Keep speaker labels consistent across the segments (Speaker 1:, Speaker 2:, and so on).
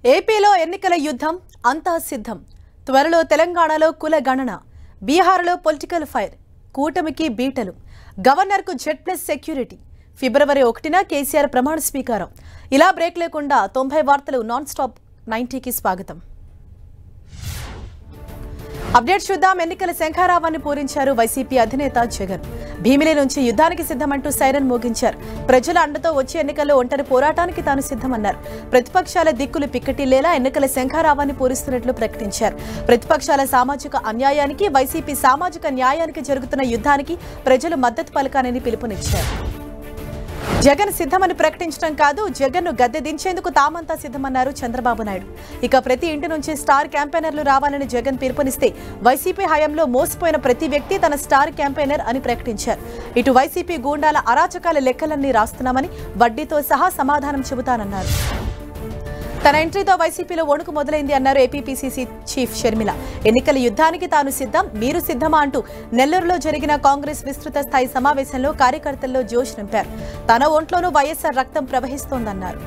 Speaker 1: ఏపీలో ఎన్నికల యుద్ధం అంతా సిద్ధం. త్వరలో తెలంగాణలో కుల గణన, బీహార్లో పొలిటికల్ ఫైర్, కూటమికి బీటలు, గవర్నర్కు జెడ్+ సెక్యూరిటీ. ఫిబ్రవరి 1న కేసీఆర్ ప్రమాణ స్వీకారం. ఇలా బ్రేక్ లేకుండా 90 వార్తలు నాన్ స్టాప్ 90కి స్వాగతం. అప్డేట్ చూద్దాం. ఎన్నికల శంఖారావాన్ని పూరించారు వైసీపీ అధినేత జగన్. భీమిలి నుంచి యుద్ధానికి సిద్ధమంటూ సైరన్ మోగించారు. ప్రజల అండతో వచ్చే ఎన్నికల్లో ఒంటరి పోరాటానికి తాను సిద్ధమన్నారు. ప్రతిపక్షాల దిక్కులు పిక్కటిల్లేలా ఎన్నికల శంఖారావాన్ని పూరిస్తున్నట్లు ప్రకటించారు. ప్రతిపక్షాల సామాజిక అన్యాయానికి, వైసీపీ సామాజిక న్యాయానికి జరుగుతున్న యుద్ధానికి ప్రజలు మద్దతు పలకాలని పిలుపునిచ్చారు. జగన్ సిద్ధమని ప్రకటించడం కాదు, జగన్ను గద్దె దించేందుకు తామంతా సిద్ధమన్నారు చంద్రబాబు నాయుడు. ఇక ప్రతి ఇంటి నుంచి స్టార్ క్యాంపెయినర్లు రావాలని జగన్ పిలుపునిస్తే వైసీపీ హయాంలో మోసపోయిన ప్రతి వ్యక్తి తన స్టార్ క్యాంపెయినర్ అని ప్రకటించారు. ఇటు వైసీపీ గూండాల అరాచకాల లెక్కలన్నీ రాస్తున్నామని వడ్డీతో సహా సమాధానం చెబుతానన్నారు. తన ఎంట్రీతో వైసీపీలో వణుకు మొదలైంది అన్నారు ఏపీపీసీసీ చీఫ్ షర్మిల. ఎన్నికల యుద్ధానికి తాను సిద్ధం, మీరు సిద్ధమా అంటూ నెల్లూరులో జరిగిన కాంగ్రెస్ విస్తృత స్థాయి సమావేశంలో కార్యకర్తల్లో జోష్ నింపారు. తన ఒంట్లోనూ వైఎస్ఆర్ రక్తం ప్రవహిస్తోందన్నారు.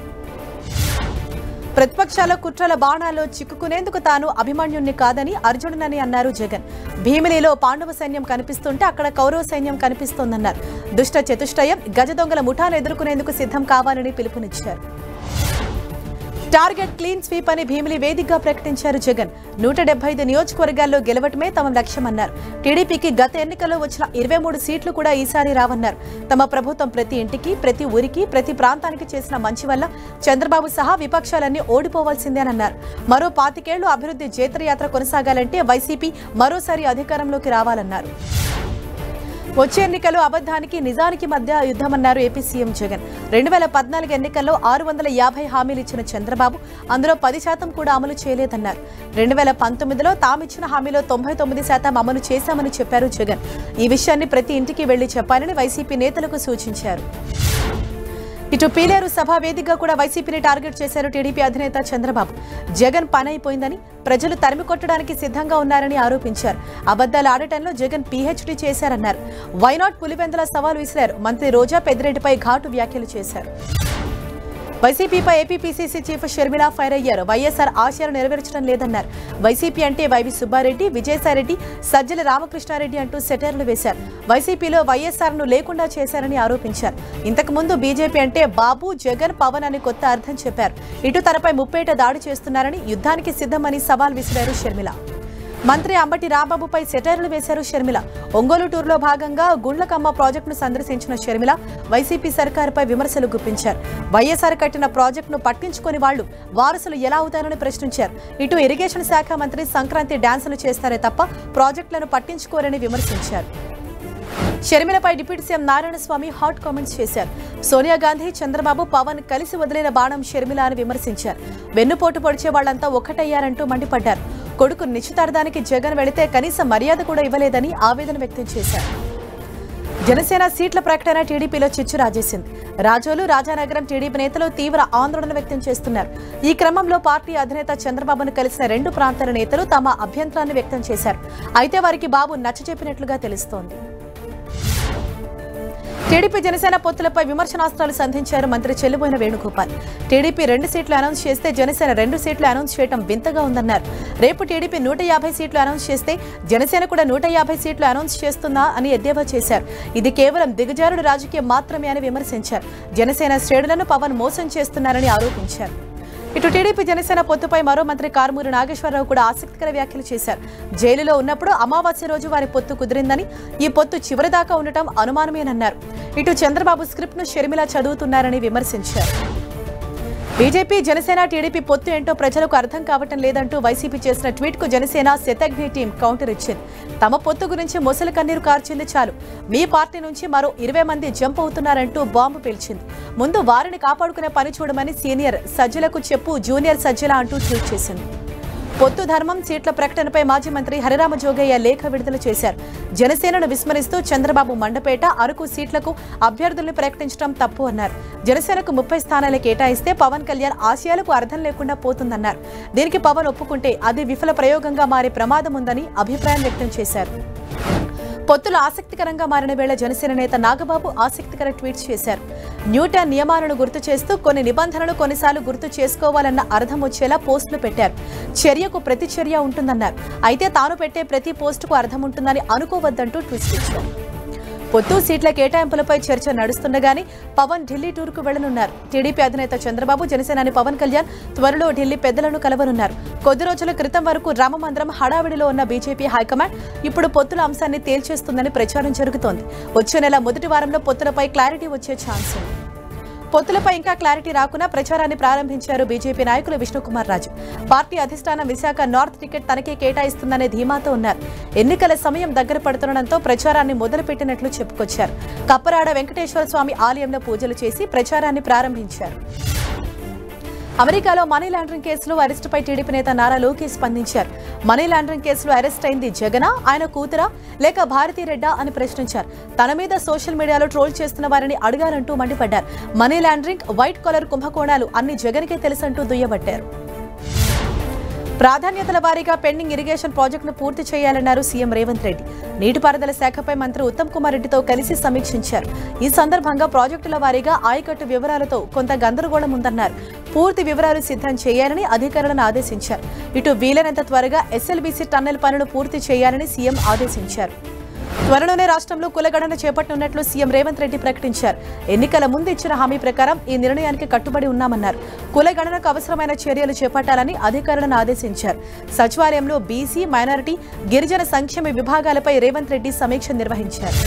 Speaker 1: ప్రతిపక్షాల కుట్రల బాణాల్లో చిక్కుకునేందుకు తాను అభిమన్యుణ్ణి కాదని, అర్జునునని అన్నారు జగన్. భీమిలిలో పాండవ సైన్యం కనిపిస్తుంటే అక్కడ కౌరవ సైన్యం కనిపిస్తోందన్నారు. దుష్ట చతుష్టయం, గజ దొంగల ముఠాను ఎదుర్కొనేందుకు సిద్ధం కావాలని పిలుపునిచ్చారు. టార్గెట్ క్లీన్ స్వీప్ అని భీమిలి వేదికగా ప్రకటించారు జగన్. 175 నియోజకవర్గాల్లో గెలవటమే తమ లక్ష్యమన్నారు. టీడీపీకి గత ఎన్నికల్లో వచ్చిన 23 సీట్లు కూడా ఈసారి రావన్నారు. తమ ప్రభుత్వం ప్రతి ఇంటికి, ప్రతి ఊరికి, ప్రతి ప్రాంతానికి చేసిన మంచి వల్ల చంద్రబాబు సహా విపక్షాలన్నీ ఓడిపోవాల్సిందేనన్నారు. మరో 25 ఏళ్లు అభివృద్ధి జేత్రయాత్ర కొనసాగాలంటే వైసీపీ మరోసారి అధికారంలోకి రావాలన్నారు. వచ్చే ఎన్నికల్లో అబద్ధానికి నిజానికి మధ్య యుద్ధమన్నారు ఏపీ సీఎం జగన్. 2014 ఎన్నికల్లో 650 హామీలు ఇచ్చిన చంద్రబాబు అందులో 10% కూడా అమలు చేయలేదన్నారు. 2019లో తామిచ్చిన హామీలో 99% అమలు చేశామని చెప్పారు జగన్. ఈ విషయాన్ని ప్రతి ఇంటికి వెళ్లి చెప్పాలని వైసీపీ నేతలకు సూచించారు. ఇటు పీలేరు సభ వేదికగా కూడా వైసీపీని టార్గెట్ చేశారు టీడీపీ అధినేత చంద్రబాబు. జగన్ పని అయిపోయిందని, ప్రజలు తరిమి కొట్టడానికి సిద్ధంగా ఉన్నారని ఆరోపించారు. అబద్దాలు ఆడటంలో జగన్ పీహెచ్డీ చేశారన్నారు. వైనాట్ పులివెందుల సవాల్ విసిరారు. మంత్రి రోజా పెద్దిరెడ్డిపై ఘాటు వ్యాఖ్యలు చేశారు. వైసీపీపై ఏపీపీసీసీ చీఫ్ షర్మిల ఫైర్ అయ్యారు. వైఎస్ఆర్ ఆశయాలు నెరవేర్చడం లేదన్నారు. వైసీపీ అంటే వైవి సుబ్బారెడ్డి, విజయసాయిరెడ్డి, సజ్జల రామకృష్ణారెడ్డి అంటూ సెటైర్లు వేశారు. వైసీపీలో వైఎస్ఆర్ను లేకుండా చేశారని ఆరోపించారు. ఇంతకుముందు బీజేపీ అంటే బాబు, జగన్, పవన్ అని కొత్త అర్థం చెప్పారు. ఇటు తనపై ముప్పేట దాడి చేస్తున్నారని, యుద్ధానికి సిద్ధమని సవాల్ విసిరారు షర్మిల. మంత్రి అంబటి రాంబాబుపై సెటైర్లు వేశారు షర్మిల. ఒంగోలు టూర్లో భాగంగా గుండ్లకమ్మ ప్రాజెక్టును సందర్శించిన షర్మిల వైసీపీ సర్కారుపై విమర్శలు గుప్పించారు. వైఎస్ఆర్ కట్టిన ప్రాజెక్టును పట్టించుకుని వాళ్లు వారసులు ఎలా అవుతారని ప్రశ్నించారు. ఇటు ఇరిగేషన్ శాఖ మంత్రి సంక్రాంతి డాన్సులు చేస్తారే తప్ప ప్రాజెక్టులను పట్టించుకోరని విమర్శించారు. షర్మిలపై deputy CM Narayanaswamy hot comments చేశారు. సోనియా గాంధీ, చంద్రబాబు, పవన్ కలిసి వదిలిన బాణం షర్మిల అని విమర్శించారు. వెన్నుపోటు పొడిచే వాళ్లంతా ఒక్కటయ్యారంటూ మండిపడ్డారు. కొడుకు నిశ్చితార్థానికి జగన్ వెళితే కనీస మర్యాద కూడా ఇవ్వలేదని ఆవేదన వ్యక్తం చేశారు. జనసేన సీట్ల ప్రకటన టీడీపీలో చిచ్చు రాజేసింది. రాజోలు, రాజానగరం టీడీపీ నేతలు తీవ్ర ఆందోళన వ్యక్తం చేస్తున్నారు. ఈ క్రమంలో పార్టీ అధినేత చంద్రబాబును కలిసిన 2 ప్రాంతాల నేతలు తమ అభ్యంతరాన్ని వ్యక్తం చేశారు. అయితే వారికి బాబు నచ్చచెప్పినట్లుగా తెలుస్తోంది. టీడీపీ జనసేన పొత్తులపై విమర్శనాస్త్రాలు సంధించారు మంత్రి చెల్లుబోయిన వేణుగోపాల్. టీడీపీ 2 సీట్లు అనౌన్స్ చేస్తే జనసేన 2 సీట్లు అనౌన్స్ చేయడం వింతగా ఉందన్నారు. రేపు టీడీపీ 150 సీట్లు అనౌన్స్ చేస్తే జనసేన కూడా 150 సీట్లు అనౌన్స్ చేస్తుందా అని ఎద్దేవా చేశారు. ఇది కేవలం దిగజారుడు రాజకీయం మాత్రమే అని విమర్శించారు. జనసేన శ్రేణులను పవన్ మోసం చేస్తున్నారని ఆరోపించారు. ఇటు టీడీపీ జనసేన పొత్తుపై మరో మంత్రి కారుమూరి నాగేశ్వరరావు కూడా ఆసక్తికర వ్యాఖ్యలు చేశారు. జైలులో ఉన్నప్పుడు అమావాస్య రోజు వారి పొత్తు కుదిరిందని, ఈ పొత్తు చివరిదాకా ఉండటం అనుమానమేనన్నారు. ఇటు చంద్రబాబు స్క్రిప్ట్ను షర్మిల చదువుతున్నారని విమర్శించారు. బీజేపీ, జనసేన, టీడీపీ పొత్తు ఏంటో ప్రజలకు అర్థం కావటం లేదంటూ వైసీపీ చేసిన ట్వీట్కు జనసేన శతఘ్ని టీం కౌంటర్ ఇచ్చింది. తమ పొత్తు గురించి మొసలి కన్నీరు కార్చింది చాలు, మీ పార్టీ నుంచి మరో 20 మంది జంప్ అవుతున్నారంటూ బాంబు పేల్చింది. ముందు వారిని కాపాడుకునే పని చూడమని సీనియర్ సజ్జలకు చెప్పు, జూనియర్ సజ్జల అంటూ ట్వీట్ చేసింది. పొత్తు ధర్మం సీట్ల ప్రకటనపై మాజీ మంత్రి హరిరామ జోగయ్య లేఖ విడుదల చేశారు. జనసేనను విస్మరిస్తూ చంద్రబాబు మండపేట, అరకు సీట్లకు అభ్యర్థుల్ని ప్రకటించడం తప్పు అన్నారు. జనసేనకు 30 స్థానాలు కేటాయిస్తే పవన్ కళ్యాణ్ ఆశయాలకు అర్థం లేకుండా పోతుందన్నారు. దీనికి పవన్ ఒప్పుకుంటే అది విఫల ప్రయోగంగా మారే ప్రమాదం ఉందని అభిప్రాయం వ్యక్తం చేశారు. పొత్తులు ఆసక్తికరంగా మారిన వేళ జనసేన నేత నాగబాబు ఆసక్తికర ట్వీట్స్ చేశారు. న్యూటన్ నియమాలను గుర్తు చేస్తూ కొన్ని నిబంధనలు కొన్నిసార్లు గుర్తు చేసుకోవాలన్న అర్థం వచ్చేలా పోస్టులు పెట్టారు. చర్యకు ప్రతి చర్య ఉంటుందన్నారు. అయితే తాను పెట్టే ప్రతి పోస్టుకు అర్థం ఉంటుందని అనుకోవద్దంటూ ట్వీట్స్ ఇచ్చారు. పొత్తు సీట్ల కేటాయింపులపై చర్చ నడుస్తుండగానే పవన్ ఢిల్లీ టూర్కు వెళ్లనున్నారు. టీడీపీ అధినేత చంద్రబాబు, జనసేనాని పవన్ కళ్యాణ్ త్వరలో ఢిల్లీ పెద్దలను కలవనున్నారు. కొద్ది రోజుల క్రితం వరకు రామమందిరం హడావిడిలో ఉన్న బీజేపీ హైకమాండ్ ఇప్పుడు పొత్తుల అంశాన్ని తేల్చేస్తుందని ప్రచారం జరుగుతోంది. వచ్చే నెల మొదటి వారంలో పొత్తులపై క్లారిటీ వచ్చే ఛాన్స్ ఉంది. పొత్తులపై ఇంకా క్లారిటీ రాకున్నా ప్రచారాన్ని ప్రారంభించారు బీజేపీ నాయకులు విష్ణుకుమార్ రాజు. పార్టీ అధిష్టానం విశాఖ నార్త్ టికెట్ తనకే కేటాయిస్తుందనే ధీమాతో ఉన్నారు. ఎన్నికల సమయం దగ్గర పడుతుండటంతో ప్రచారాన్ని మొదలుపెట్టినట్లు చెప్పుకొచ్చారు. కప్పరాడ వెంకటేశ్వర స్వామి ఆలయంలో పూజలు చేసి ప్రచారాన్ని ప్రారంభించారు. అమెరికాలో మనీ లాండరింగ్ కేసులో అరెస్టుపై టీడీపీ నేత నారా లోకేష్ స్పందించారు. మనీ లాండరింగ్ కేసులో అరెస్ట్ అయింది జగనా, ఆయన కూతురా లేక భారతీరెడ్డా అని ప్రశ్నించారు. తన మీద సోషల్ మీడియాలో ట్రోల్ చేస్తున్న వారిని అడగాలంటూ మండిపడ్డారు. మనీ లాండరింగ్, వైట్ కాలర్ కుంభకోణాలు అన్ని జగన్కే తెలుసంటూ దుయ్యబట్టారు. ప్రాధాన్యతల వారీగా పెండింగ్ ఇరిగేషన్ ప్రాజెక్టును పూర్తి చేయాలన్నారు సీఎం రేవంత్ రెడ్డి. నీటిపారుదల శాఖపై మంత్రి ఉత్తమ్ కుమార్ రెడ్డితో కలిసి సమీక్షించారు. ఈ సందర్భంగా ప్రాజెక్టుల వారీగా ఆయకట్టు వివరాలతో కొంత గందరగోళం ఉందన్నారు. పూర్తి వివరాలు సిద్ధం చేయాలని అధికారులను ఆదేశించారు. ఇటు వీలైనంత త్వరగా ఎస్ఎల్బీసీ టన్నెల్ పనులు పూర్తి చేయాలని సీఎం ఆదేశించారు. త్వరలోనే రాష్ట్రంలో కులగణన చేపట్టనున్నట్లు సీఎం రేవంత్ రెడ్డి ప్రకటించారు. ఎన్నికల ముందు ఇచ్చిన హామీ ప్రకారం ఈ నిర్ణయానికి కట్టుబడి ఉన్నామన్నారు. కులగణనకు అవసరమైన చర్యలు చేపట్టాలని అధికారులను ఆదేశించారు. సచివాలయంలో బీసీ, మైనారిటీ, గిరిజన సంక్షేమ విభాగాలపై రేవంత్ రెడ్డి సమీక్ష నిర్వహించారు.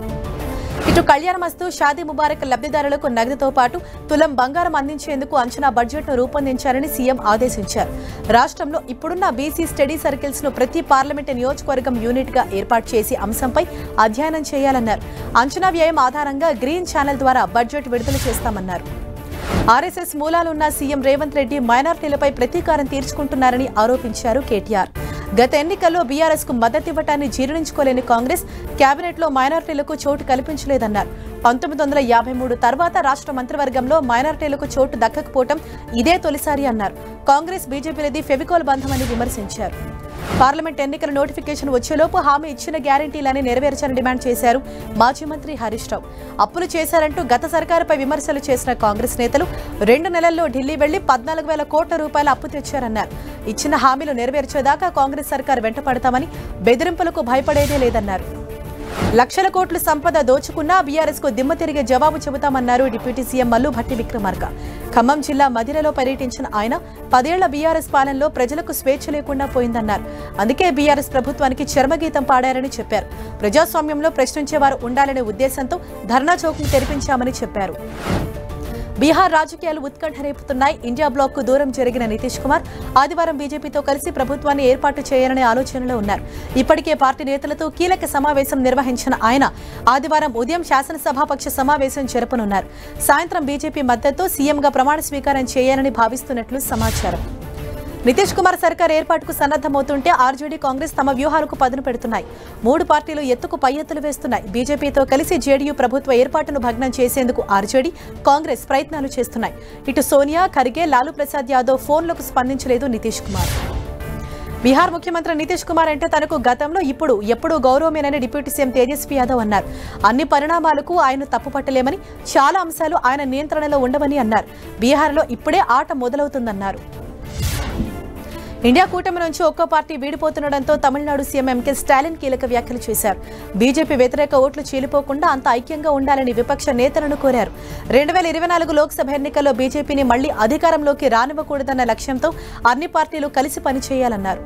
Speaker 1: ఇటు కళ్యాణమస్తు, షాదీ ముబారక్ లబ్ధిదారులకు నగదుతో పాటు తులం బంగారం అందించేందుకు అంచనా బడ్జెట్ను రూపొందించాలని సీఎం ఆదేశించారు. రాష్ట్రంలో ఇప్పుడున్న బీసీ స్టడీ సర్కిల్స్ ను ప్రతి పార్లమెంటు నియోజకవర్గం యూనిట్ గా ఏర్పాటు చేసి అంశంపై అధ్యయనం చేయాలన్నారు. అంచనా వ్యయం ఆధారంగా గ్రీన్ ఛానల్ ద్వారా బడ్జెట్ విడుదల చేస్తామన్నారు. ఆర్ఎస్ఎస్ మూలాలున్న సీఎం రేవంత్ రెడ్డి మైనారిటీలపై ప్రతీకారం తీర్చుకుంటున్నారని ఆరోపించారు కేటీఆర్. గత ఎన్నికల్లో బీఆర్ఎస్ కు మద్దతివ్వటాన్ని జీర్ణించుకోలేని కాంగ్రెస్ కేబినెట్లో మైనారిటీలకు చోటు కల్పించలేదన్నారు. 1953 తర్వాత రాష్ట్ర మంత్రివర్గంలో మైనారిటీలకు చోటు దక్కకపోవటం ఇదే తొలిసారి అన్నారు. కాంగ్రెస్ బీజేపీలది ఫెవికోల్ బంధమని విమర్శించారు. పార్లమెంట్ ఎన్నికల నోటిఫికేషన్ వచ్చేలోపు హామీ ఇచ్చిన గ్యారంటీలని నెరవేర్చాలని డిమాండ్ చేశారు మాజీ మంత్రి హరీష్ రావు. అప్పులు చేశారంటూ గత సర్కారుపై విమర్శలు చేసిన కాంగ్రెస్ నేతలు 2 నెలల్లో ఢిల్లీ వెళ్లి 14,000 కోట్ల రూపాయల అప్పు తెచ్చారన్నారు. ఇచ్చిన హామీలు నెరవేర్చేదాకా కాంగ్రెస్ సర్కారు వెంటపడతామని, బెదిరింపులకు భయపడేదే లేదన్నారు. లక్షల కోట్ల సంపద దోచుకున్నా బీఆర్ఎస్ కు దిమ్మ తిరిగే జవాబు చెబుతామన్నారు డిప్యూటీ సీఎం మల్లు భట్టి విక్రమార్క. ఖమ్మం జిల్లా మదిరలో పర్యటించిన ఆయన 10 ఏళ్ల బీఆర్ఎస్ పాలనలో ప్రజలకు స్వేచ్ఛ లేకుండా పోయిందన్నారు. అందుకే బీఆర్ఎస్ ప్రభుత్వానికి చర్మగీతం పాడారని చెప్పారు. ప్రజాస్వామ్యంలో ప్రశ్నించేవారు ఉండాలనే ఉద్దేశంతో ధర్నా చౌక్ను తెరిపించామని చెప్పారు. బీహార్ రాజకీయాలు ఉత్కంఠ రేపుతున్నాయి. ఇండియా బ్లాక్ కు దూరం జరిగిన నితీష్ కుమార్ ఆదివారం బీజేపీతో కలిసి ప్రభుత్వాన్ని ఏర్పాటు చేయాలనే ఆలోచనలో ఉన్నారు. ఇప్పటికే పార్టీ నేతలతో కీలక సమావేశం నిర్వహించిన ఆయన ఆదివారం ఉదయం శాసనసభాపక్ష సమావేశం జరపనున్నారు. సాయంత్రం బీజేపీ మద్దతుతో సీఎంగా ప్రమాణ స్వీకారం చేయాలని భావిస్తున్నట్లు సమాచారం. నితీష్ కుమార్ సర్కార్ ఏర్పాటుకు సన్నద్దమవుతుంటే ఆర్జేడీ, కాంగ్రెస్ తమ వ్యూహాలకు పదును పెడుతున్నాయి. 3 పార్టీలు ఎత్తుకు పై ఎత్తులు వేస్తున్నాయి. బీజేపీతో కలిసి జేడీయూ ప్రభుత్వ ఏర్పాటును భగ్నం చేసేందుకు ఆర్జేడీ, కాంగ్రెస్ ప్రయత్నాలు చేస్తున్నాయి. ఇటు సోనియా, ఖర్గే, లాలూ ప్రసాద్ యాదవ్ ఫోన్లకు స్పందించలేదు నితీష్ కుమార్. బీహార్ ముఖ్యమంత్రి నితీష్ కుమార్ అంటే తనకు గతంలో ఇప్పుడు ఎప్పుడూ గౌరవమేనని డిప్యూటీ సీఎం తేజస్వి యాదవ్ అన్నారు. అన్ని పరిణామాలకు ఆయన తప్పుపట్టలేమని, చాలా అంశాలు ఆయన నియంత్రణలో ఉండవని అన్నారు. బీహార్లో ఇప్పుడే ఆట మొదలవుతుందన్నారు. ఇండియా కూటమి నుంచి ఒక్కో పార్టీ వీడిపోతుండటంతో తమిళనాడు సీఎం ఎంకే స్టాలిన్ కీలక వ్యాఖ్యలు చేశారు. బీజేపీ వ్యతిరేక ఓట్లు చీలిపోకుండా అంత ఐక్యంగా ఉండాలని విపక్ష నేతలను కోరారు. 2024 లోక్సభ ఎన్నికల్లో బీజేపీని మళ్లీ అధికారంలోకి రానివ్వకూడదన్న లక్ష్యంతో అన్ని పార్టీలు కలిసి పనిచేయాలన్నారు.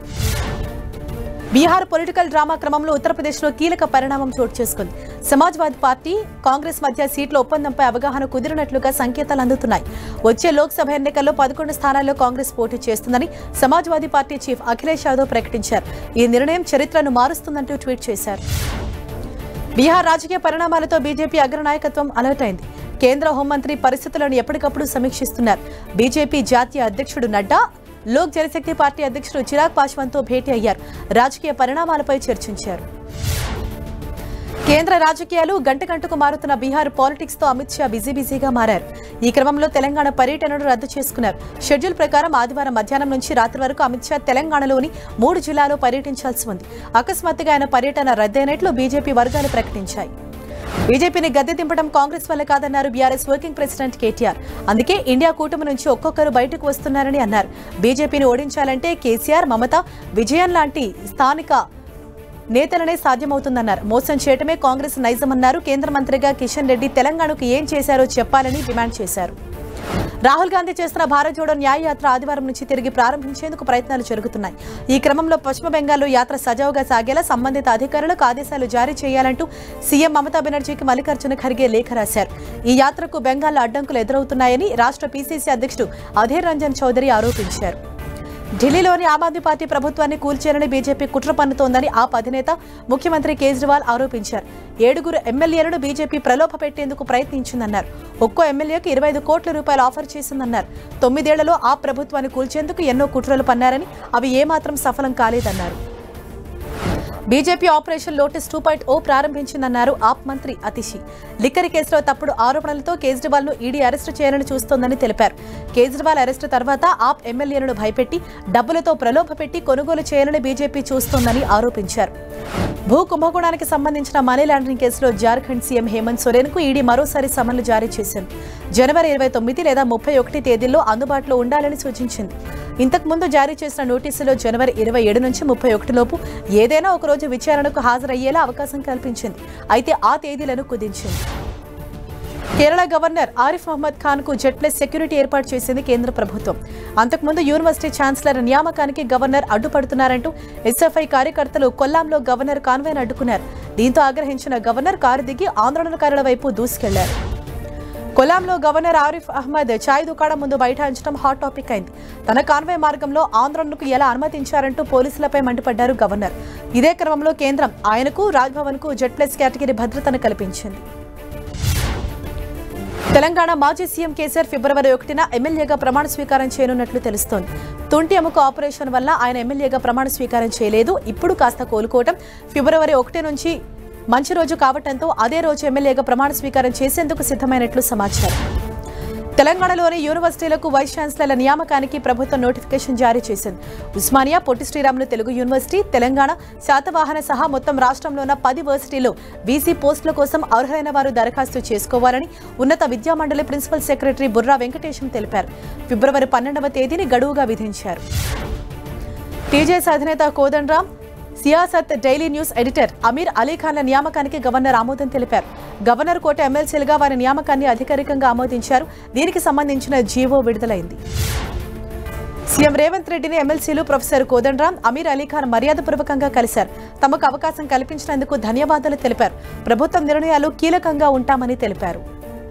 Speaker 1: బీహార్ పొలిటికల్ డ్రామా క్రమంలో ఉత్తరప్రదేశ్లో కీలక పరిణామం చోటు చేసుకుంది. సమాజ్వాదీ పార్టీ, కాంగ్రెస్ మధ్య సీట్ల ఒప్పందంపై అవగాహన కుదిరినట్లుగా సంకేతాలు అందుతున్నాయి. వచ్చే లోక్సభ ఎన్నికల్లో 11 స్థానాల్లో కాంగ్రెస్ పోటీ చేస్తుందని సమాజ్వాదీ పార్టీ చీఫ్ అఖిలేష్ యాదవ్ ప్రకటించారు. ఈ నిర్ణయం చరిత్రను మారుస్తుందంటూ ట్వీట్ చేశారు. బీహార్ రాజకీయ పరిణామాలతో బీజేపీ అగ్రనాయకత్వం అలర్ట్ అయింది. కేంద్ర హోంమంత్రి పరిస్థితులను ఎప్పటికప్పుడు సమీక్షిస్తున్నారు. బీజేపీ జాతీయ అధ్యక్షుడు నడ్డా లోక్ జనశక్తి పార్టీ అధ్యక్షుడు చిరాగ్ పాస్వాన్తో భేటీ అయ్యారు. రాజకీయ పరిణామాలపై చర్చించారు. కేంద్ర రాజకీయాలు గంటకు మారుతున్న బీహార్ పాలిటిక్స్ తో అమిత్ షా బిజీగా మారారు. ఈ క్రమంలో తెలంగాణ పర్యటనను రద్దు చేసుకున్నారు. షెడ్యూల్ ప్రకారం ఆదివారం మధ్యాహ్నం నుంచి రాత్రి వరకు అమిత్ షా తెలంగాణలోని 3 జిల్లాల్లో పర్యటించాల్సి ఉంది. అకస్మాత్తుగా ఆయన పర్యటన రద్దయినట్లు బీజేపీ వర్గాలు ప్రకటించాయి. బీజేపీని గద్దె దింపడం కాంగ్రెస్ వల్ల కాదన్నారు బీఆర్ఎస్ వర్కింగ్ ప్రెసిడెంట్ కేటీఆర్. అందుకే ఇండియా కూటమి నుంచి ఒక్కొక్కరు బయటకు వస్తున్నారని అన్నారు. బీజేపీని ఓడించాలంటే కేసీఆర్, మమత, విజయన్ లాంటి స్థానిక నేతలనే సాధ్యమవుతుందన్నారు. మోసం చేయటమే కాంగ్రెస్ నైజమన్నారు. కేంద్ర మంత్రిగా కిషన్ రెడ్డి తెలంగాణకు ఏం చేశారో చెప్పాలని డిమాండ్ చేశారు. రాహుల్ గాంధీ చేస్తున్న భారత్ జోడో న్యాయ యాత్ర ఆదివారం నుంచి తిరిగి ప్రారంభించేందుకు ప్రయత్నాలు జరుగుతున్నాయి. ఈ క్రమంలో పశ్చిమ బెంగాల్లో యాత్ర సజావుగా సాగేలా సంబంధిత అధికారులకు ఆదేశాలు జారీ చేయాలంటూ సీఎం మమతా బెనర్జీకి మల్లికార్జున ఖర్గే లేఖ రాశారు. ఈ యాత్రకు బెంగాల్లో అడ్డంకులు ఎదురవుతున్నాయని రాష్ట్ర పీసీసీ అధ్యక్షుడు అధీర్ రంజన్ చౌదరి ఆరోపించారు. ఢిల్లీలోని ఆమ్ ఆద్మీ పార్టీ ప్రభుత్వాన్ని కూల్చేయాలని బీజేపీ కుట్ర పన్నుతోందని ఆప్ అధినేత ముఖ్యమంత్రి కేజ్రీవాల్ ఆరోపించారు. 7 ఎమ్మెల్యేలను బీజేపీ ప్రలోభ పెట్టేందుకు ప్రయత్నించిందన్నారు. ఒక్కో ఎమ్మెల్యేకు 25 కోట్ల రూపాయలు ఆఫర్ చేసిందన్నారు. 9 ఏళ్లలో ఆప్ ప్రభుత్వాన్ని కూల్చేందుకు ఎన్నో కుట్రలు పన్నారని అవి ఏమాత్రం సఫలం కాలేదన్నారు. బీజేపీ ఆపరేషన్ లోటస్ 2.0 ప్రారంభించిందన్నారు ఆప్ మంత్రి అతిషి. లిక్కర్ కేసులో తప్పుడు ఆరోపణలతో కేజ్రీవాల్ ను ఈడీ అరెస్టు చేయాలని చూస్తోందని తెలిపారు. కేజ్రీవాల్ అరెస్టు తర్వాత ఆప్ ఎమ్మెల్యేలను భయపెట్టి డబ్బులతో ప్రలోభపెట్టి కొనుగోలు చేయాలని బీజేపీ చూస్తోందని ఆరోపించారు. భూ కుంభకోణానికి సంబంధించిన మనీ లాండరింగ్ కేసులో జార్ఖండ్ సీఎం హేమంత్ సోరెన్ కు ఈడీ మరోసారి సమన్లు జారీ చేసింది. జనవరి 29 లేదా 31 తేదీల్లో అందుబాటులో ఉండాలని సూచించింది. ఇంతకుముందు జారీ చేసిన నోటీసులో జనవరి 27 నుంచి 31 లోపు ఏదైనా ఒక రోజు విచారణకు హాజరయ్యేలా అవకాశం కల్పించింది. అయితే ఆ తేదీలను కుదించింది. కేరళ గవర్నర్ ఆరిఫ్ మహమ్మద్ ఖాన్ కు జెడ్+ సెక్యూరిటీ ఏర్పాటు చేసింది కేంద్ర ప్రభుత్వం. అంతకుముందు యూనివర్సిటీ ఛాన్సలర్ నియామకానికి గవర్నర్ అడ్డుపడుతున్నారంటూ ఎస్ఎఫ్ఐ కార్యకర్తలు కొల్లాంలో గవర్నర్ కాన్వాయ్ను అడ్డుకున్నారు. దీంతో ఆగ్రహించిన గవర్నర్ కారు దిగి ఆందోళనకారుల వైపు దూసుకెళ్లారు. కొల్లాంలో గవర్నర్ ఆరిఫ్ అహ్మద్ చాయ్ దుకాణం ముందు బైఠాయించడం హాట్ టాపిక్ అయింది. తన కాన్వాయ్ మార్గంలో ఆందోళనకు ఎలా అనుమతించారంటూ పోలీసులపై మండిపడ్డారు గవర్నర్. ఇదే క్రమంలో కేంద్రం ఆయనకు రాజ్భవన్ కు జెడ్+ కేటగిరీ భద్రతను కల్పించింది. తెలంగాణ మాజీ సీఎం కేసీఆర్ ఫిబ్రవరి 1న ఎమ్మెల్యేగా ప్రమాణ స్వీకారం చేయనున్నట్లు తెలుస్తోంది. తుంటి ఎముక ఆపరేషన్ వల్ల ఆయన ఎమ్మెల్యేగా ప్రమాణ స్వీకారం చేయలేదు. ఇప్పుడు కాస్త కోలుకోవటం, ఫిబ్రవరి 1 నుంచి మంచి రోజు కావటంతో అదే రోజు ఎమ్మెల్యేగా ప్రమాణ స్వీకారం చేసేందుకు సిద్ధమైనట్లు సమాచారం. తెలంగాణలోని యూనివర్సిటీలకు వైస్ ఛాన్సలర్ల నియామకానికి ప్రభుత్వం నోటిఫికేషన్ జారీ చేసింది. ఉస్మానియా, పొట్టి శ్రీరాములు తెలుగు యూనివర్సిటీ, తెలంగాణ, శాతవాహన సహా మొత్తం రాష్ట్రంలోని 10 వర్సిటీల్లో బీసీ పోస్టుల కోసం అర్హులైన వారు దరఖాస్తు చేసుకోవాలని ఉన్నత విద్యామండలి ప్రిన్సిపల్ సెక్రటరీ బుర్రా వెంకటేశం తెలిపారు. ఫిబ్రవరి 12వ తేదీని గడువుగా విధించారు. టీజేఎస్ అధినేత Kodandaram, Siasat daily news editor Amir అలీఖాన్ల నియామకానికి గవర్నర్ ఆమోదం తెలిపారు. గవర్నర్ కోట ఎమ్మెల్సీలుగా వారి నియామకాన్ని అధికారికంగా ఆమోదించారు. దీనికి సంబంధించిన జీవో విడుదలైంది. సీఎం రేవంత్ రెడ్డిని ఎమ్మెల్సీలు ప్రొఫెసర్ కోదండరాం, అమీర్ అలీఖాన్ మర్యాదపూర్వకంగా కలిశారు. తమకు అవకాశం కల్పించినందుకు ధన్యవాదాలు తెలిపారు. ప్రభుత్వం నిర్ణయాలు కీలకంగా ఉంటామని తెలిపారు.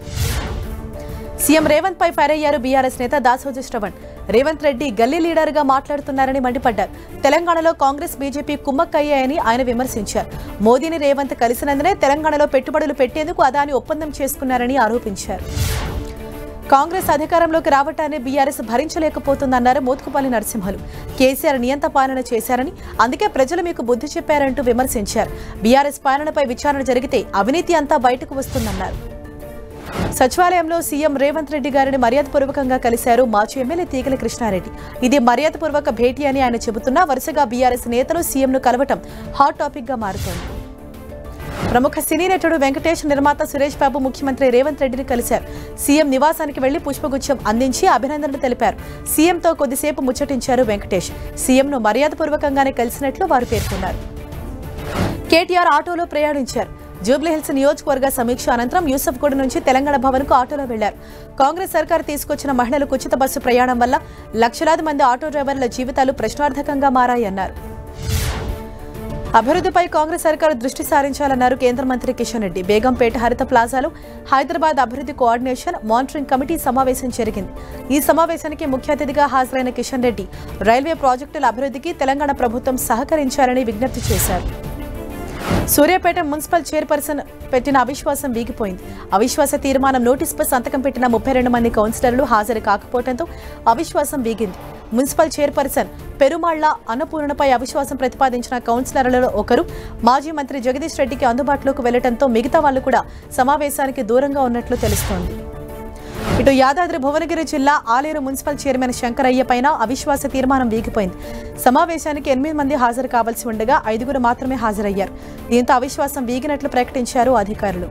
Speaker 1: సీఎం రేవంత్ పై ఫైర్ అయ్యారు బీఆర్ఎస్ నేత దాసోజు శ్రవణ్. రేవంత్ రెడ్డి గల్లీ లీడర్ గా మాట్లాడుతున్నారని మండిపడ్డారు. తెలంగాణలో కాంగ్రెస్, బీజేపీ కుమ్మక్కయ్యాయని ఆయన విమర్శించారు. మోదీని రేవంత్ కలిసినందునే తెలంగాణలో పెట్టుబడులు పెట్టేందుకు అదాని ఒప్పందం చేసుకున్నారని ఆరోపించారు. కాంగ్రెస్ అధికారంలోకి రావటాన్ని బీఆర్ఎస్ భరించలేకపోతుందన్నారు మోత్కుపల్లి నరసింహులు. కేసీఆర్ నియంత పాలన చేశారని, అందుకే ప్రజలు మీకు బుద్ధి చెప్పారంటూ విమర్శించారు. బీఆర్ఎస్ పాలనపై విచారణ జరిగితే అవినీతి అంతా బయటకు వస్తుందన్నారు. సచివాలయంలో సీఎం రేవంత్ రెడ్డి గారిని మర్యాదపూర్వకంగా కలిశారు మాజీ ఎమ్మెల్యే తీగల కృష్ణారెడ్డి. ఇది మర్యాదపూర్వక భేటీ అని ఆయన చెబుతున్నా వరుసగా బీఆర్ఎస్ నేతలు సీఎంను కలవటం హాట్ టాపిక్ గా మారుతోంది. ప్రముఖ సినీ నటుడు వెంకటేష్, నిర్మాత సురేష్ బాబు ముఖ్యమంత్రి రేవంత్ రెడ్డిని కలిశారు. సీఎం నివాసానికి వెళ్లి పుష్పగుచ్చం అందించి అభినందనలు తెలిపారు. సీఎంతో కొద్దిసేపు ముచ్చటించారు వెంకటేష్. సీఎంను మర్యాదపూర్వకంగానే కలిసినట్లు వారు పేర్కొన్నారు. కేటీఆర్ ఆటోలో ప్రయాణించారు. జూబ్లీహిల్స్ నియోజకవర్గ సమీక్ష అనంతరం యూసఫ్గూడ నుంచి తెలంగాణ భవన్ కు ఆటోలో వెళ్లారు. కాంగ్రెస్ సర్కార్ తీసుకొచ్చిన మహిళలకు ఉచిత బస్సు ప్రయాణం వల్ల లక్షలాది మంది ఆటో డ్రైవర్ల జీవితాలు ప్రశ్నార్థకంగా మారాయన్నారు. అభివృద్ధిపై కాంగ్రెస్ సర్కారు దృష్టి సారించాలన్నారు కేంద్ర మంత్రి కిషన్ రెడ్డి. బేగంపేట హరిత ప్లాజాలో హైదరాబాద్ అభివృద్ధి కోఆర్డినేషన్ మానిటరింగ్ కమిటీ సమావేశం జరిగింది. ఈ సమావేశానికి ముఖ్య అతిథిగా హాజరైన కిషన్ రెడ్డి రైల్వే ప్రాజెక్టుల అభివృద్ధికి తెలంగాణ ప్రభుత్వం సహకరించాలని విజ్ఞప్తి చేశారు. సూర్యాపేట మున్సిపల్ చైర్పర్సన్ పెట్టిన అవిశ్వాసం వీగిపోయింది. అవిశ్వాస తీర్మానం నోటీసుపై సంతకం పెట్టిన 32 మంది కౌన్సిలర్లు హాజరు కాకపోవడంతో అవిశ్వాసం వీగింది. మున్సిపల్ చైర్పర్సన్ పెరుమాళ్ల అన్నపూర్ణపై అవిశ్వాసం ప్రతిపాదించిన కౌన్సిలర్లలో ఒకరు మాజీ మంత్రి జగదీష్ రెడ్డికి అందుబాటులోకి వెళ్లడంతో మిగతా వాళ్లు కూడా సమావేశానికి దూరంగా ఉన్నట్లు తెలుస్తోంది. ఇటు యాదాద్రి భువనగిరి జిల్లా ఆలేరు మున్సిపల్ చైర్మన్ శంకరయ్య పైన అవిశ్వాస తీర్మానం వీగిపోయింది. సమావేశానికి 8 మంది హాజరు కావాల్సి ఉండగా 5 మాత్రమే హాజరయ్యారు. దీంతో అవిశ్వాసం వీగినట్లు ప్రకటించారు అధికారులు.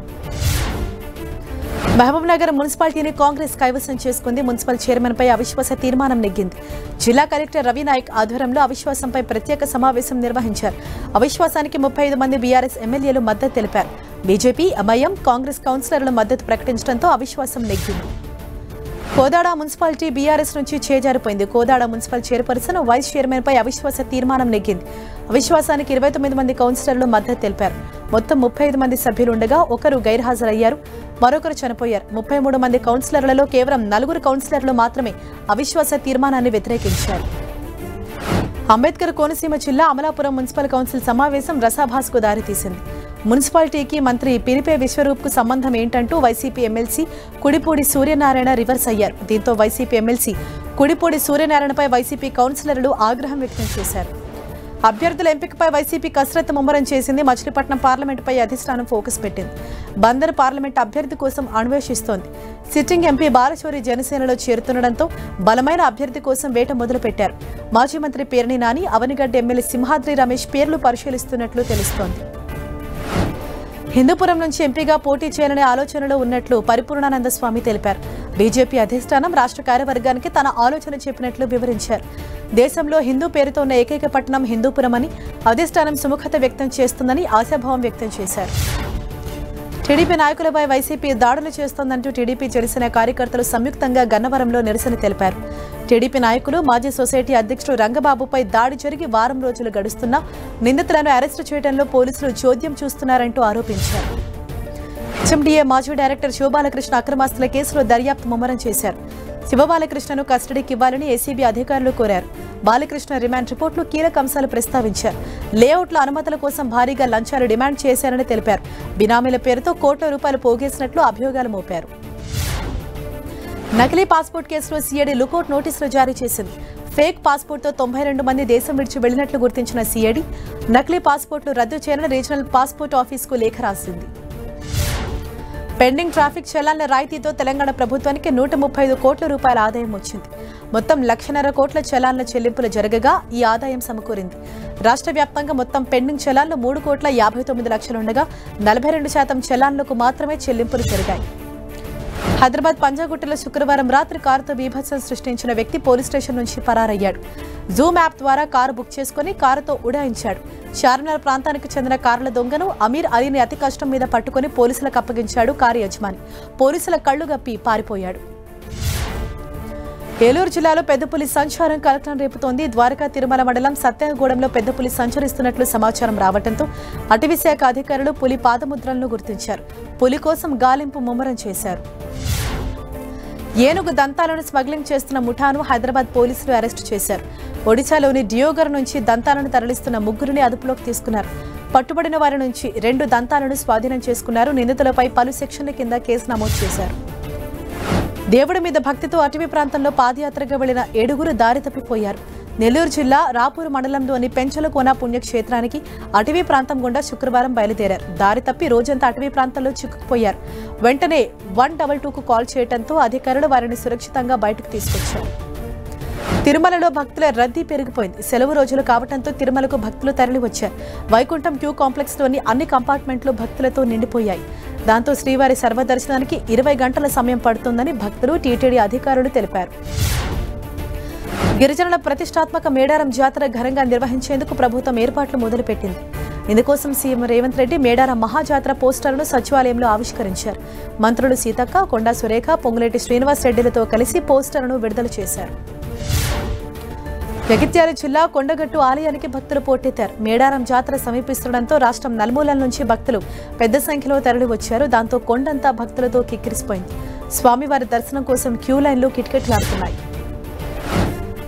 Speaker 1: మహబూబ్నగర్ మున్సిపాలిటీని కాంగ్రెస్ కైవసం చేసుకుంది. మున్సిపల్ చైర్మన్ పై అవిశ్వాస తీర్మానం నెగ్గింది. జిల్లా కలెక్టర్ రవి నాయక్ ఆధ్వర్యంలో అవిశ్వాసంపై ప్రత్యేక సమావేశం నిర్వహించారు. అవిశ్వాసానికి 35 మంది బీఆర్ఎస్ ఎమ్మెల్యేలు మద్దతు తెలిపారు. బీజేపీ, ఎంఐఎం, కాంగ్రెస్ కౌన్సిలర్లు మద్దతు ప్రకటించడంతో అవిశ్వాసం నెగ్గింది. కోదాడ మున్సిపాలిటీ బీఆర్ఎస్ నుంచి చేజారిపోయింది. Kodad municipal chairperson, vice chairman పై అవిశ్వాస తీర్మానం నెగ్గింది. అవిశ్వాసానికి 29 మంది కౌన్సిలర్లు మద్దతు తెలిపారు. మొత్తం 35 మంది సభ్యులు ఉండగా ఒకరు గైర్హాజరయ్యారు, మరొకరు చనిపోయారు. 33 మంది కౌన్సిలర్లలో కేవలం 4 కౌన్సిలర్లు మాత్రమే అవిశ్వాస తీర్మానాన్ని వ్యతిరేకించారు. అంబేద్కర్ కోనసీమ జిల్లా అమలాపురం మున్సిపల్ కౌన్సిల్ సమావేశం రసాభాస్కు దారితీసింది. మున్సిపాలిటీకి మంత్రి పినిపే విశ్వరూప్కు సంబంధం ఏంటంటూ వైసీపీ ఎమ్మెల్సీ కుడిపూడి సూర్యనారాయణ రివర్స్ అయ్యారు. దీంతో వైసీపీ ఎమ్మెల్సీ కుడిపూడి సూర్యనారాయణపై వైసీపీ కౌన్సిలర్లు ఆగ్రహం వ్యక్తం చేశారు. అభ్యర్థుల ఎంపికపై వైసీపీ కసరత్తు ముమ్మరం చేసింది. మచిలీపట్నం పార్లమెంటుపై అధిష్టానం ఫోకస్ పెట్టింది. బందర్ పార్లమెంట్ అభ్యర్థి కోసం అన్వేషిస్తోంది. సిట్టింగ్ ఎంపీ బాలశౌరి జనసేనలో చేరుతుండటంతో బలమైన అభ్యర్థి కోసం వేట మొదలుపెట్టారు. మాజీ మంత్రి పేర్ని నాని, అవనిగడ్డ ఎమ్మెల్యే సింహాద్రి రమేష్ పేర్లు పరిశీలిస్తున్నట్లు తెలుస్తోంది. హిందూపురం నుంచి ఎంపీగా పోటీ చేయాలనే ఆలోచనలో ఉన్నట్లు పరిపూర్ణానంద స్వామి తెలిపారు. బీజేపీ అధిష్టానం రాష్ట్ర కార్యవర్గానికి తన ఆలోచన చెప్పినట్లు వివరించారు. దేశంలో హిందూ పేరుతో ఉన్న ఏకైక పట్టణం హిందూపురం అని, అధిష్టానం సుముఖత వ్యక్తం చేస్తుందని ఆశాభావం వ్యక్తం చేశారు. టీడీపీ నాయకులపై వైసీపీ దాడులు చేస్తోందంటూ టీడీపీ జనసేన కార్యకర్తలు సంయుక్తంగా గన్నవరంలో నిరసన తెలిపారు. టీడీపీ నాయకులు మాజీ సొసైటీ అధ్యక్షుడు రంగబాబుపై దాడి జరిగి వారం రోజులు గడుస్తున్నా నిందితులను అరెస్టు చేయడంలో పోలీసులు చోద్యం చూస్తున్నారంటూ ఆరోపించారు. హెచ్ఎండిఏ మాజీ డైరెక్టర్ శివబాలకృష్ణ అక్రమాస్తుల కేసులో దర్యాప్తు ముమ్మరం చేశారు. శివబాలకృష్ణను కస్టడీకి ఇవ్వాలని ఏసీబీ అధికారులు కోరారు. బాలకృష్ణ రిమాండ్ రిపోర్టులో కీలక అంశాలు ప్రస్తావించారు. లేఅవుట్ల అనుమతుల కోసం భారీగా లంచాలు డిమాండ్ చేశారని తెలిపారు. బినామీల పేరుతో కోట్ల రూపాయలు పోగేసినట్లు అభియోగాలు మోపారు. నకిలీ పాస్పోర్ట్ కేసులో సీఐడీ లుకౌట్ నోటీసులు జారీ చేసింది. ఫేక్ పాస్పోర్ట్తో 92 మంది దేశం విడిచి వెళ్లినట్లు గుర్తించిన సీఐడీ నకిలీ పాస్పోర్ట్లు రద్దు చేయాలని రీజనల్ పాస్పోర్ట్ ఆఫీసుకు లేఖ రాసింది. పెండింగ్ ట్రాఫిక్ చలాన్ల రాయితీతో తెలంగాణ ప్రభుత్వానికి 135 కోట్ల రూపాయల ఆదాయం వచ్చింది. మొత్తం 1,50,000 కోట్ల చలాన్ల చెల్లింపులు జరగగా ఈ ఆదాయం సమకూరింది. రాష్ట్ర వ్యాప్తంగా మొత్తం పెండింగ్ చలాన్లు 3,59,00,000 ఉండగా 42% చలాన్లకు మాత్రమే చెల్లింపులు జరిగాయి. హైదరాబాద్ పంజాగుట్టలో శుక్రవారం రాత్రి కారుతో బీభత్సం సృష్టించిన వ్యక్తి పోలీస్ స్టేషన్ నుంచి పరారయ్యాడు. జూమ్ యాప్ ద్వారా కారు బుక్ చేసుకుని కారుతో ఉడాయించాడు. చార్మినార్ ప్రాంతానికి చెందిన కార్ల దొంగను అమీర్ అలీని అతి కష్టం మీద పట్టుకుని పోలీసులకు అప్పగించాడు కారు యజమాని. పోలీసుల కళ్లు గప్పి పారిపోయాడు. ఏలూరు జిల్లాలో పెద్ద పులి సంచారం కలకలం రేపుతోంది. ద్వారకా తిరుమల మండలం సత్యంగూడెంలో పెద్ద పులి సంచరిస్తున్నట్లు సమాచారం రావడంతో అటవీ శాఖ అధికారులు పులి పాదముద్రలను గుర్తించారు. పులి కోసం గాలింపు ముమ్మరం చేశారు. ఏనుగు దంతాలను స్మగ్లింగ్ చేస్తున్న ముఠాను హైదరాబాద్ పోలీసులు అరెస్టు చేశారు. ఒడిశాలోని డియోగర్ నుంచి దంతాలను తరలిస్తున్న 3 అదుపులోకి తీసుకున్నారు. పట్టుబడిన వారి నుంచి 2 దంతాలను స్వాధీనం చేసుకున్నారు. నిందితులపై పలు సెక్షన్ల కింద కేసు నమోదు చేశారు. దేవుడి మీద భక్తితో అటవీ ప్రాంతంలో పాదయాత్రగా వెళ్లిన 7 దారి తప్పిపోయారు. నెల్లూరు జిల్లా రాపూరు మండలంలోని పెంచలకోన పుణ్యక్షేత్రానికి అటవీ ప్రాంతం గుండా శుక్రవారం బయలుదేరారు. దారి తప్పి రోజంతా అటవీ ప్రాంతంలో చిక్కుకుపోయారు. వెంటనే 122కు కాల్ చేయడంతో అధికారులు వారిని సురక్షితంగా బయటకు తీసుకొచ్చారు. తిరుమలలో భక్తుల రద్దీ పెరిగిపోయింది. సెలవు రోజులు కావడంతో తిరుమలకు భక్తులు తరలివచ్చారు. వైకుంఠం క్యూ కాంప్లెక్స్లోని అన్ని కంపార్ట్మెంట్లు భక్తులతో నిండిపోయాయి. దాంతో శ్రీవారి సర్వదర్శనానికి 20 గంటల సమయం పడుతుందని భక్తులు టీటీడీ అధికారులు తెలిపారు. గిరిజనుల ప్రతిష్టాత్మక మేడారం జాతర ఘనంగా నిర్వహించేందుకు ప్రభుత్వం ఏర్పాట్లు మొదలుపెట్టింది. ఇందుకోసం సీఎం రేవంత్ రెడ్డి మేడారం మహాజాతర పోస్టర్ను సచివాలయంలో ఆవిష్కరించారు. మంత్రులు సీతక్క, కొండా సురేఖ, పొంగులేటి శ్రీనివాస్ రెడ్డిలతో కలిసి పోస్టర్ను విడుదల చేశారు. జగిత్యాల జిల్లా కొండగట్టు ఆలయానికి భక్తులు పోటెత్తారు. మేడారం జాతర సమీపిస్తుండటంతో రాష్ట్రం నలుమూలల నుంచి భక్తులు పెద్ద సంఖ్యలో తరలివచ్చారు. దాంతో కొండంతా భక్తులతో కిక్కిరిసిపోయింది. స్వామివారి దర్శనం కోసం క్యూ లైన్లు కిటకిటలాడుతున్నాయి.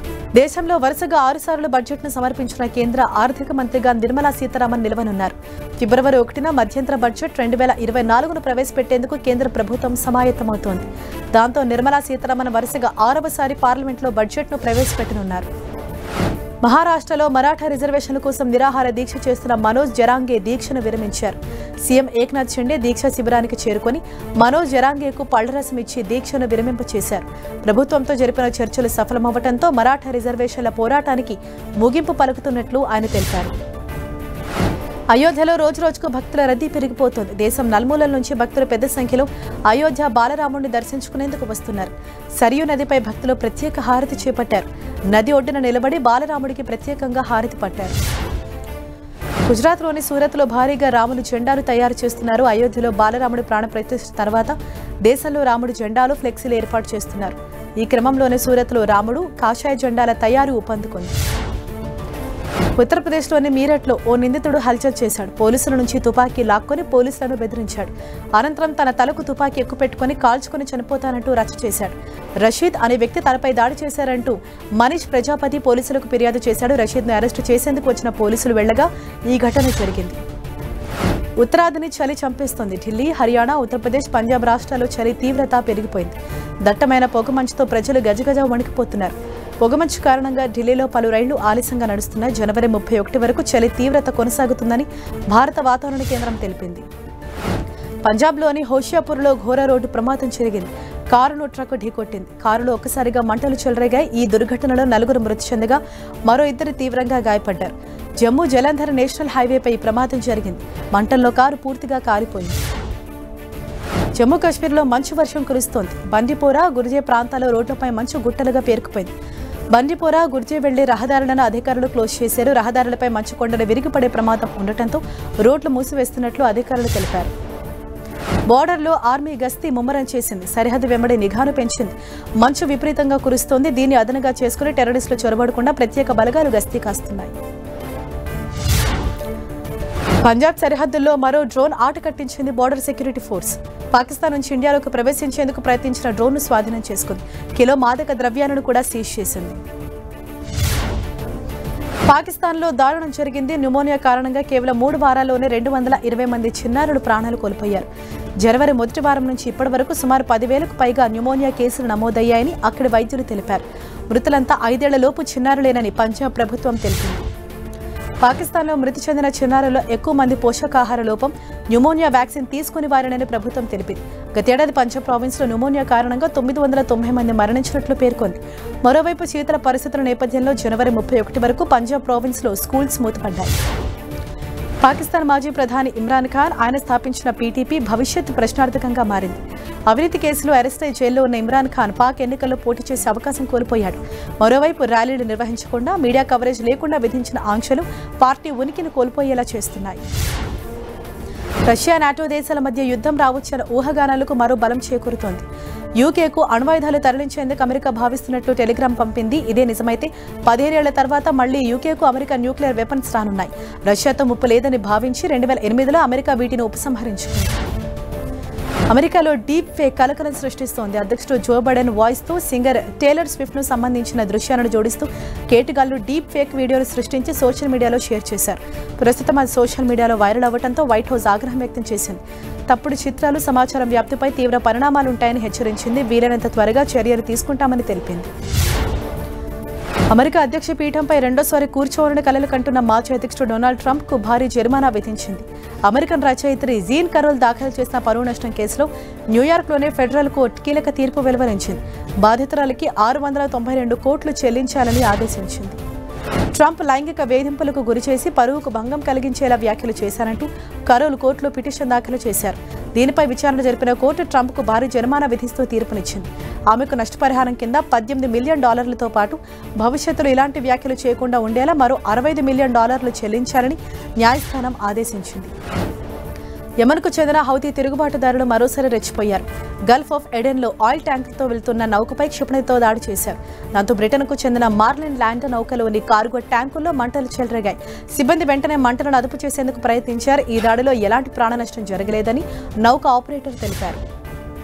Speaker 1: దేశంలో వరుసగా 6 సార్లు బడ్జెట్ను సమర్పించిన కేంద్ర ఆర్థిక మంత్రిగా నిర్మలా సీతారామన్ నిలవనున్నారు. ఫిబ్రవరి 1న మధ్యంతర బడ్జెట్ 2024ను ప్రవేశపెట్టేందుకు కేంద్ర ప్రభుత్వం సమాయత్తమవుతోంది. దాంతో నిర్మలా సీతారామన్ వరుసగా 6వసారి పార్లమెంట్లో బడ్జెట్ను ప్రవేశపెట్టనున్నారు. మహారాష్ట్రలో మరాఠా రిజర్వేషన్ల కోసం నిరాహార దీక్ష చేస్తున్న మనోజ్ జరాంగే దీక్షను విరమించారు. సీఎం ఏక్నాథ్ షిండే దీక్ష శిబిరానికి చేరుకుని మనోజ్ జరాంగేకు పళ్లరసం ఇచ్చి దీక్షను విరమింపచేశారు. ప్రభుత్వంతో జరిపిన చర్చలు సఫలమవ్వడంతో మరాఠా రిజర్వేషన్ల పోరాటానికి ముగింపు పలుకుతున్నట్లు ఆయన తెలిపారు. అయోధ్యలో రోజురోజుకు భక్తుల రద్దీ పెరిగిపోతోంది. దేశం నలుమూలల నుంచి భక్తులు పెద్ద సంఖ్యలో అయోధ్య బాలరాముడిని దర్శించుకునేందుకు వస్తున్నారు. సరియు నదిపై భక్తులు ప్రత్యేక హారతి చేపట్టారు. నది ఒడ్డున నిలబడి బాలరాముడికి ప్రత్యేకంగా హారతి పట్టారు. గుజరాత్లోని సూరత్లో భారీగా రాములు జెండాలు తయారు చేస్తున్నారు. అయోధ్యలో బాలరాముడి ప్రాణప్రతిష్ఠ తర్వాత దేశంలో రాముడి జెండాలు ఫ్లెక్సీలు ఏర్పాటు చేస్తున్నారు. ఈ క్రమంలోనే సూరత్లో రాముడు కాషాయ జెండాల తయారీ ఊపందుకుంది. ఉత్తరప్రదేశ్లోని మీరట్లో ఓ నిందితుడు హల్చల్ చేశాడు. పోలీసుల నుంచి తుపాకీ లాక్కొని పోలీసులను బెదిరించాడు. అనంతరం తన తలకు తుపాకీ ఎక్కుపెట్టుకుని కాల్చుకుని చనిపోతానంటూ రచ్చ చేశాడు. రషీద్ అనే వ్యక్తి తనపై దాడి చేశారంటూ మనీష్ ప్రజాపతి పోలీసులకు ఫిర్యాదు చేశాడు. రషీద్ను అరెస్టు చేసేందుకు వచ్చిన పోలీసులు వెళ్లగా ఈ ఘటన జరిగింది. ఉత్తరాదిని చలి చంపేస్తోంది. ఢిల్లీ, హర్యానా, ఉత్తరప్రదేశ్, పంజాబ్ రాష్ట్రాల్లో చలి తీవ్రత పెరిగిపోయింది. దట్టమైన పొగమంచుతో ప్రజలు గజగజ వణికిపోతున్నారు. పొగమంచు కారణంగా ఢిల్లీలో పలు రైళ్లు ఆలస్యంగా నడుస్తున్నాయి. జనవరి 31 వరకు చలి తీవ్రత కొనసాగుతుందని భారత వాతావరణ కేంద్రం తెలిపింది. పంజాబ్లోని హోషియాపూర్లో ఘోర రోడ్డు ప్రమాదం జరిగింది. కారును ట్రక్ ఢీకొట్టింది. కారులో ఒక్కసారిగా మంటలు చెలరేగాయి. ఈ దుర్ఘటనలో 4 మృతి చెందగా మరో 2 తీవ్రంగా గాయపడ్డారు. జమ్మూ జలంధర్ నేషనల్ హైవేపై ఈ ప్రమాదం జరిగింది. మంటల్లో కారు పూర్తిగా కాలిపోయింది. జమ్మూ కాశ్మీర్లో మంచు వర్షం కురుస్తోంది. బండిపోరా, గుర్జే ప్రాంతాల్లో రోడ్లపై మంచు గుట్టలుగా పేరుకుపోయింది. బండిపోరా, గుర్జే వెళ్లే రహదారులను అధికారులు క్లోజ్ చేశారు. రహదారులపై మంచు కొండలు విరిగిపడే ప్రమాదం ఉండటంతో రోడ్లు మూసివేస్తున్నట్లు అధికారులు తెలిపారు. బోర్డర్లో ఆర్మీ గస్తీ ముమ్మరం చేసింది. సరిహద్దు వెంబడి నిఘాను పెంచింది. మంచు విపరీతంగా కురుస్తోంది. దీన్ని అదనంగా చేసుకుని టెర్రరిస్టులు చొరబడకుండా ప్రత్యేక బలగాలు గస్తీ కాస్తున్నాయి. పంజాబ్ సరిహద్దుల్లో మరో డ్రోన్ ఆట కట్టించింది బోర్డర్ సెక్యూరిటీ ఫోర్స్. పాకిస్తాన్ నుంచి ఇండియాలోకి ప్రవేశించేందుకు ప్రయత్నించిన డ్రోన్ను స్వాధీనం చేసుకుంది. కిలో మాదక ద్రవ్యాలను కూడా సీజ్ చేసింది. పాకిస్తాన్లో దారుణం జరిగింది. న్యూమోనియా కారణంగా కేవలం 3 వారాల్లోనే 220 మంది చిన్నారులు ప్రాణాలు కోల్పోయారు. జనవరి మొదటి వారం నుంచి ఇప్పటి వరకు సుమారు 10,000కు పైగా న్యూమోనియా కేసులు నమోదయ్యాయని అక్కడి వైద్యులు తెలిపారు. మృతులంతా 5 ఏళ్లలోపు చిన్నారులేనని పంజాబ్ ప్రభుత్వం తెలిపింది. పాకిస్తాన్లో మృతి చెందిన చిన్నారుల్లో ఎక్కువ మంది పోషకాహార లోపం, న్యూమోనియా వ్యాక్సిన్ తీసుకుని వారినని ప్రభుత్వం తెలిపింది. గతేడాది పంజాబ్ ప్రావిన్స్లో న్యూమోనియా కారణంగా 990 మంది మరణించినట్లు పేర్కొంది. మరోవైపు శీతల పరిస్థితుల నేపథ్యంలో జనవరి 31 వరకు పంజాబ్ ప్రావిన్స్లో స్కూల్స్ మూతపడ్డాయి. పాకిస్తాన్ మాజీ ప్రధాని ఇమ్రాన్ ఖాన్, ఆయన స్థాపించిన పీటీపీ భవిష్యత్తు ప్రశ్నార్థకంగా మారింది. అవినీతి కేసులో అరెస్ట్ అయి జైల్లో ఉన్న ఇమ్రాన్ ఖాన్ పాక్ ఎన్నికల్లో పోటీ చేసే అవకాశం కోల్పోయాడు. మరోవైపు ర్యాలీలు నిర్వహించకుండా, మీడియా కవరేజ్ లేకుండా విధించిన ఆంక్షలు పార్టీ ఉనికిని కోల్పోయేలా చేస్తున్నాయి. రష్యా, నాటో దేశాల మధ్య యుద్ధం రావచ్చన్న ఊహాగానాలకు మరో బలం చేకూరుతోంది. యూకేకు అణ్వాయుధాలు తరలించేందుకు అమెరికా భావిస్తున్నట్లు టెలిగ్రామ్ పంపింది. ఇదే నిజమైతే 15 ఏళ్ల తర్వాత మళ్లీ యూకేకు అమెరికా న్యూక్లియర్ వెపన్స్ రానున్నాయి. రష్యాతో ముప్పు లేదని భావించి 2008లో అమెరికా వీటిని ఉపసంహరించుకుంది. అమెరికాలో డీప్ ఫేక్ కలకలం సృష్టిస్తోంది. అధ్యక్షుడు జో బైడెన్ వాయిస్తో సింగర్ టేలర్ స్విఫ్ట్ను సంబంధించిన దృశ్యాలను జోడిస్తూ కేటుగాళ్లు డీప్ ఫేక్ వీడియోలు సృష్టించి సోషల్ మీడియాలో షేర్ చేశారు. ప్రస్తుతం అది సోషల్ మీడియాలో వైరల్ అవ్వడంతో వైట్ హౌస్ ఆగ్రహం వ్యక్తం చేసింది. తప్పుడు చిత్రాలు, సమాచారం వ్యాప్తిపై తీవ్ర పరిణామాలుంటాయని హెచ్చరించింది. వీలైనంత త్వరగా చర్యలు తీసుకుంటామని తెలిపింది. అమెరికా అధ్యక్ష పీఠంపై రెండోసారి కూర్చోవాలని కలలు కంటున్న మాజీ అధ్యక్షుడు డొనాల్డ్ ట్రంప్కు భారీ జరిమానా విధించింది. అమెరికన్ రచయిత్రి జీన్ కరోల్ దాఖలు చేసిన పరువు నష్టం కేసులో న్యూయార్క్లోనే ఫెడరల్ కోర్టు కీలక తీర్పు వెలువరించింది. బాధితురాలికి 692 కోట్లు చెల్లించాలని ఆదేశించింది. ట్రంప్ లైంగిక వేధింపులకు గురిచేసి పరువుకు భంగం కలిగించేలా వ్యాఖ్యలు చేశారంటూ కరోల్ కోర్టులో పిటిషన్ దాఖలు చేశారు. దీనిపై విచారణ జరిపిన కోర్టు ట్రంప్కు భారీ జరిమానా విధిస్తూ తీర్పునిచ్చింది. ఆమెకు నష్టపరిహారం కింద $18 మిలియన్ పాటు భవిష్యత్తులో ఇలాంటి వ్యాఖ్యలు చేయకుండా ఉండేలా మరో $65 మిలియన్ చెల్లించాలని న్యాయస్థానం ఆదేశించింది. యెమెన్కు చెందిన హౌతీ తిరుగుబాటుదారులు మరోసారి రెచ్చిపోయారు. గల్ఫ్ ఆఫ్ ఎడెన్లో ఆయిల్ ట్యాంకర్తో వెళ్తున్న నౌకపై క్షిపణితో దాడి చేశారు. దాంతో బ్రిటన్కు చెందిన మార్లిన్ ల్యాండ్ నౌకలోని కార్గో ట్యాంకుల్లో మంటలు చెలరేగాయి. సిబ్బంది వెంటనే మంటలను అదుపు చేసేందుకు ప్రయత్నించారు. ఈ దాడిలో ఎలాంటి ప్రాణ నష్టం జరగలేదని నౌక ఆపరేటర్ తెలిపారు.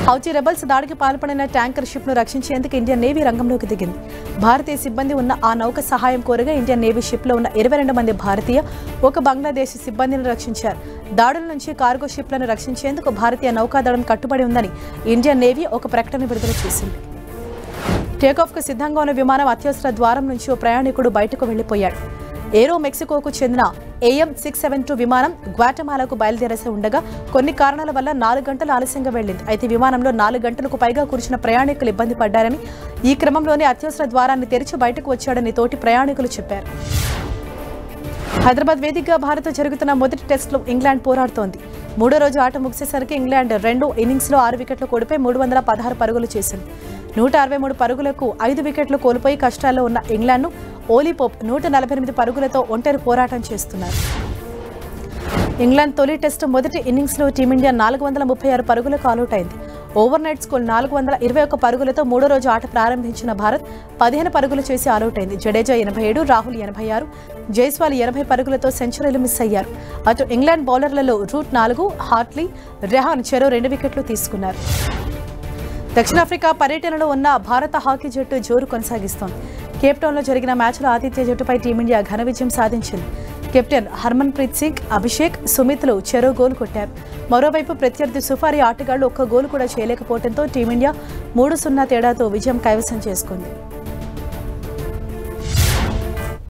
Speaker 1: హౌతీ రెబల్స్ దాడికి పాల్పడిన ట్యాంకర్ షిప్ను రక్షించేందుకు ఇండియన్ నేవీ రంగంలోకి దిగింది. భారతీయ సిబ్బంది ఉన్న ఆ నౌక సహాయం కోరగా ఇండియన్ నేవీ షిప్లో ఉన్న 22 మంది భారతీయ, ఒక బంగ్లాదేశీ సిబ్బందిని రక్షించారు. దాడుల నుంచి కార్గో షిప్లను రక్షించేందుకు భారతీయ నౌకాదళం కట్టుబడి ఉందని ఇండియన్ నేవీ ఒక ప్రకటన విడుదల చేసింది. టేకాఫ్కు సిద్ధంగా ఉన్న విమానం అత్యవసర ద్వారం నుంచి ఓ ప్రయాణికుడు బయటకు వెళ్లిపోయాడు. ఏరో మెక్సికోకు చెందిన AM-672 విమానం గ్వాటమాలాకు బయలుదేరేసి ఉండగా కొన్ని కారణాల వల్ల 4 గంటలు ఆలస్యంగా వెళ్లింది. అయితే విమానంలో 4 గంటలకు పైగా కూర్చున్న ప్రయాణికులు ఇబ్బంది పడ్డారని, ఈ క్రమంలోనే అత్యవసర ద్వారాన్ని తెరిచి బయటకు వచ్చాడని తోటి ప్రయాణికులు చెప్పారు. హైదరాబాద్ వేదికగా భారత్ జరుగుతున్న మొదటి టెస్టులో ఇంగ్లాండ్ పోరాడుతోంది. మూడో రోజు ఆట ముగిసేసరికి ఇంగ్లాండ్ 2 ఇన్నింగ్స్లో 6 వికెట్లు కోల్పోయి 316 పరుగులు చేసింది. 163 పరుగులకు 5 వికెట్లు కోల్పోయి కష్టాల్లో ఉన్న ఇంగ్లాండ్ను ఓలీ పోప్ 148 పరుగులతో ఒంటరి పోరాటం చేస్తున్నారు. ఇంగ్లాండ్ తొలి టెస్టు మొదటి ఇన్నింగ్స్లో టీమిండియా 436 పరుగులకు ఆలౌట్ అయింది. ఓవర్ నైట్ స్కోర్ 421 పరుగులతో మూడో రోజు ఆట ప్రారంభించిన భారత్ 15 పరుగులు చేసి ఆలౌట్ అయింది. జడేజా 87, రాహుల్ 86, జైస్వాల్ 80 పరుగులతో సెంచరీలు మిస్ అయ్యారు. అటు ఇంగ్లాండ్ బౌలర్లలో రూట్ 4, హార్ట్లీ, రెహాన్ చెరో 2 వికెట్లు తీసుకున్నారు. దక్షిణాఫ్రికా పర్యటనలో ఉన్న భారత హాకీ జట్టు జోరు కొనసాగిస్తోంది. కేప్టౌన్లో జరిగిన మ్యాచ్లో ఆతిథ్య జట్టుపై టీమిండియా ఘన విజయం సాధించింది. కెప్టెన్ హర్మన్ ప్రీత్ సింగ్, అభిషేక్, సుమిత్లు చెరో గోల్ కొట్టారు. మరోవైపు ప్రత్యర్థి సుఫారీ ఆటగాళ్లు ఒక్క గోల్ కూడా చేయలేకపోవడంతో టీమిండియా 3-0 తేడాతో విజయం కైవసం చేసుకుంది.